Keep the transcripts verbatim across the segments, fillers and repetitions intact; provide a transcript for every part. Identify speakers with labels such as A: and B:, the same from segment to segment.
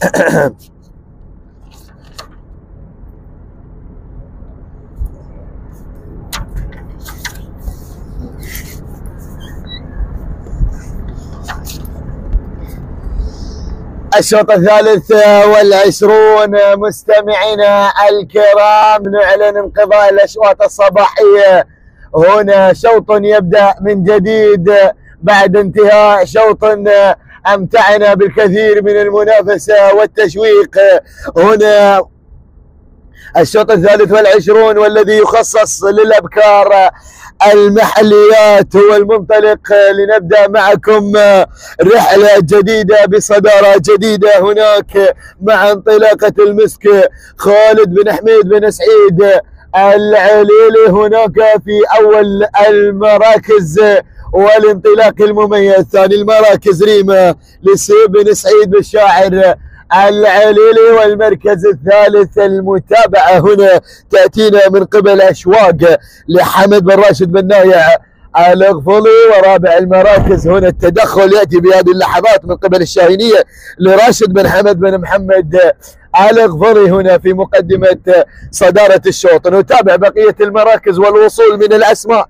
A: الشوط الثالث والعشرون مستمعينا الكرام، نعلن انقضاء الاشواط الصباحيه. هنا شوط يبدا من جديد بعد انتهاء شوط امتعنا بالكثير من المنافسه والتشويق. هنا الشوط الثالث والعشرون والذي يخصص للأبكار المحليات هو المنطلق. لنبدأ معكم رحلة جديدة بصدارة جديدة هناك مع انطلاقة المسك خالد بن حميد بن سعيد العليلي هناك في أول المراكز، والانطلاق المميز ثاني المراكز ريما لسيب بن سعيد بالشاعر العليلي، والمركز الثالث المتابعة هنا تأتينا من قبل أشواق لحمد بن راشد بن نايع الغفلي، ورابع المراكز هنا التدخل يأتي بهذه اللحظات من قبل الشاهينية لراشد بن حمد بن محمد الغفلي هنا في مقدمة صدارة الشوط. نتابع بقية المراكز والوصول من الأسماء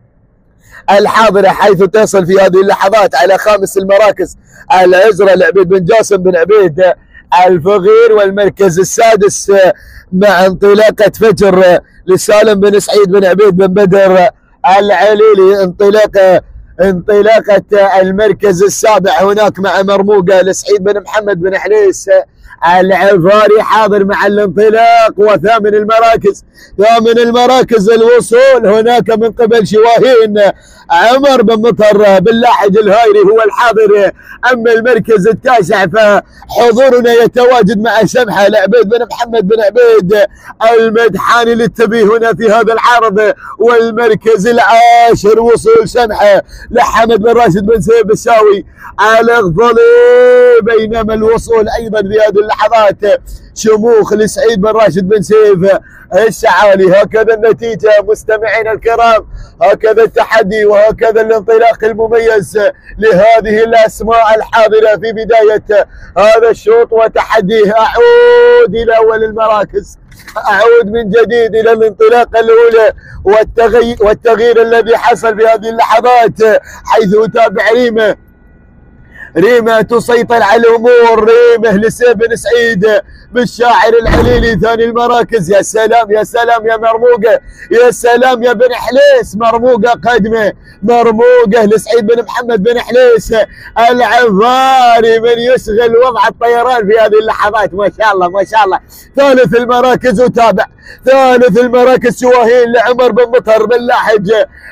A: الحاضرة حيث تصل في هذه اللحظات على خامس المراكز العزرة لعبيد بن جاسم بن عبيد الفغير، والمركز السادس مع انطلاقة فجر لسالم بن سعيد بن عبيد بن بدر العليلي. انطلاقة انطلاقة المركز السابع هناك مع مرموقة لسعيد بن محمد بن حليس العفاري حاضر مع الانطلاق. وثامن المراكز ثامن المراكز الوصول هناك من قبل شواهين عمر بن مطر بن لاحج الهايري هو الحاضر. اما المركز التاسع فحضورنا يتواجد مع سمحه لعبيد بن محمد بن عبيد المدحاني للتبي هنا في هذا العرض. والمركز العاشر وصول سمحه لحمد بن راشد بن سيف الشاوي الغفلي، بينما الوصول ايضا في هذه اللحظات شموخ لسعيد بن راشد بن سيف الشعالي. هكذا النتيجة مستمعينا الكرام، هكذا التحدي وهكذا الانطلاق المميز لهذه الأسماء الحاضرة في بداية هذا الشوط وتحديه. أعود إلى أول المراكز، أعود من جديد إلى الانطلاقة الأولى والتغيير, والتغيير الذي حصل في هذه اللحظات حيث أتابع ريما ريما تسيطر على الامور. ريمه لسيف بن سعيد بالشاعر العليلي ثاني المراكز. يا سلام يا سلام يا مرموقه، يا سلام يا بن حليس، مرموقه قدمه، مرموقه لسعيد بن محمد بن حليس العفاري من يشغل وضع الطيران في هذه اللحظات. ما شاء الله ما شاء الله. ثالث المراكز وتابع ثالث المراكز شواهين لعمر بن مطر بن لاحج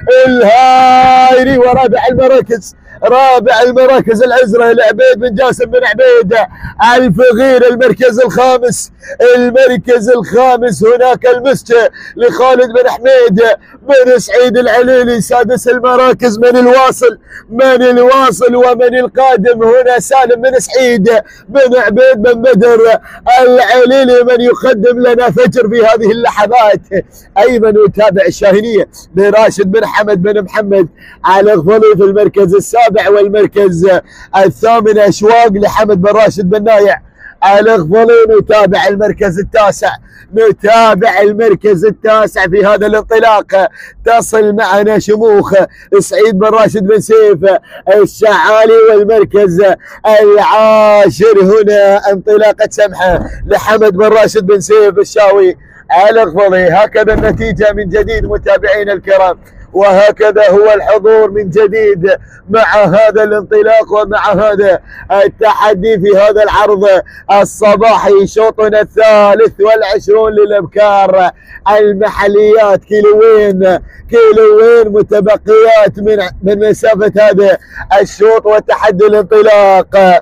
A: الهايري، ورابع المراكز رابع المراكز العزرة لعبيد بن جاسم بن عبيد الفغير. المركز الخامس المركز الخامس هناك المسك لخالد بن حميد بن سعيد العليلي. سادس المراكز من الواصل من الواصل ومن القادم هنا سالم بن سعيد بن عبيد بن بدر العليلي من يقدم لنا فجر في هذه اللحظات. ايضا نتابع الشاهينية لراشد بن حمد بن محمد الغفلي في المركز السابع، والمركز الثامن اشواق لحمد بن راشد بن نايع الغفلي. نتابع المركز التاسع نتابع المركز التاسع في هذا الانطلاق تصل معنا شموخ سعيد بن راشد بن سيف الشعالي. والمركز العاشر هنا انطلاقة سمحة لحمد بن راشد بن سيف الشاوي الغفلي. هكذا النتيجة من جديد متابعينا الكرام، وهكذا هو الحضور من جديد مع هذا الانطلاق ومع هذا التحدي في هذا العرض الصباحي. شوطنا الثالث والعشرون للأبكار المحليات، كيلوين كيلوين متبقيات من من مسافة هذا الشوط وتحدي الانطلاق.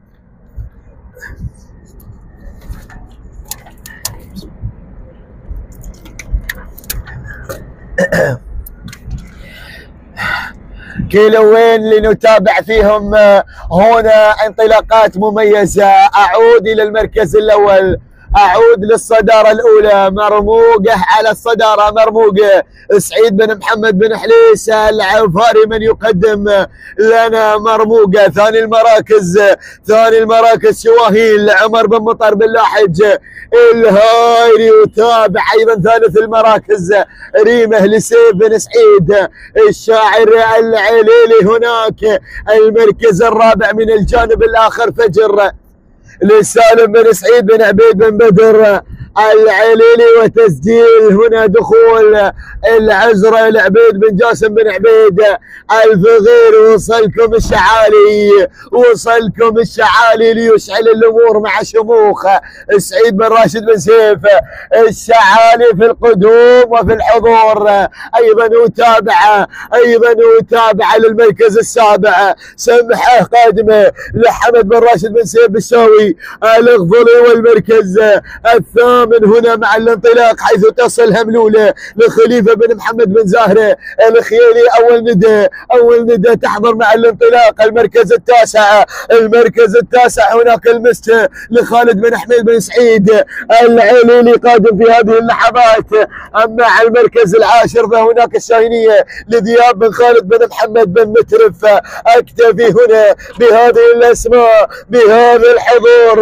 A: كيلوين لنتابع فيهم هنا انطلاقات مميزة. أعود إلى المركز الأول اعود للصداره الاولى، مرموقه على الصداره، مرموقه سعيد بن محمد بن حليس العفاري من يقدم لنا مرموقه. ثاني المراكز ثاني المراكز شواهين لعمر بن مطر بن لاحج الهايري، وتابع ايضا ثالث المراكز ريمه لسيف بن سعيد الشاعر العليلي. هناك المركز الرابع من الجانب الاخر فجر لسالم بن سعيد بن عبيد بن بدر العليلي، وتسجيل هنا دخول العزرة العبيد بن جاسم بن عبيد الفغير. وصلكم الشعالي وصلكم الشعالي ليشعل الامور مع شموخ سعيد بن راشد بن سيف الشعالي في القدوم وفي الحضور. ايضا وتابع ايضا وتابع للمركز السابع سمحه قادمه لحمد بن راشد بن سيف بالشاوي الغفلي، والمركز الثامن من هنا مع الانطلاق حيث تصل هملوله لخليفه بن محمد بن زاهره الخيالي. اول ندى اول ندى تحضر مع الانطلاق. المركز التاسع المركز التاسع هناك المست لخالد بن حميد بن سعيد العليلي قادم في هذه اللحظات. اما على المركز العاشر فهناك الشاهينيه لذياب بن خالد بن محمد بن مترف. اكتفي هنا بهذه الاسماء بهذا الحضور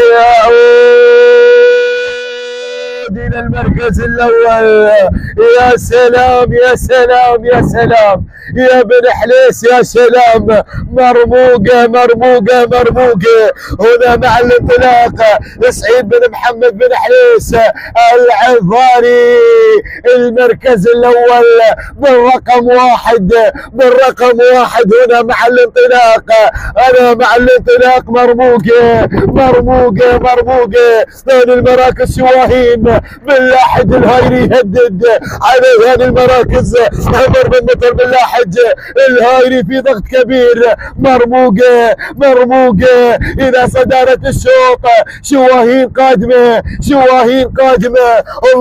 A: ليعود إلى المركز الأول. يا سلام يا سلام يا سلام يا بن حليس، يا سلام، مرموقة مرموقة مرموقة هنا مع الانطلاق سعيد بن محمد بن حليس العفاري المركز الأول بالرقم واحد بالرقم واحد هنا مع الانطلاق. أنا مع الانطلاق مرموقة مرموقة مرموقة. ثاني المراكز شواهين بن لاحج الهايري يهدد على ثاني المراكز عمر بن مطر بن لاحج الهايري في ضغط كبير. مرموقه مرموقه الى صداره الشوط. شواهين قادمه شواهين قادمه.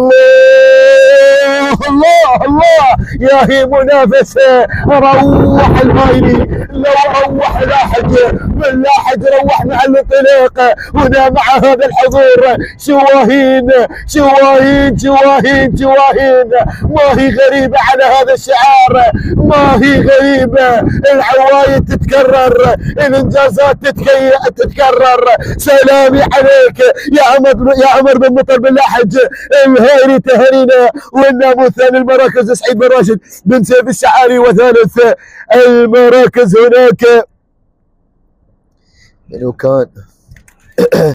A: الله الله الله يا هي منافسه. روح الهايري لو روح لاحج بن لاحج روح مع الانطلاق هنا مع هذا الحضور. شواهين شواهين شواهين شواهين ما هي غريبة على هذا الشعار، ما هي غريبة. العوايد تتكرر، الانجازات تتكرر. سلامي عليك يا عمر يا عمر بن مطر بن لاحج الهايري تهانينا. والناموس ثاني المراكز سعيد بن راشد بن سيف الشعاري، وثالث المراكز هناك منو كان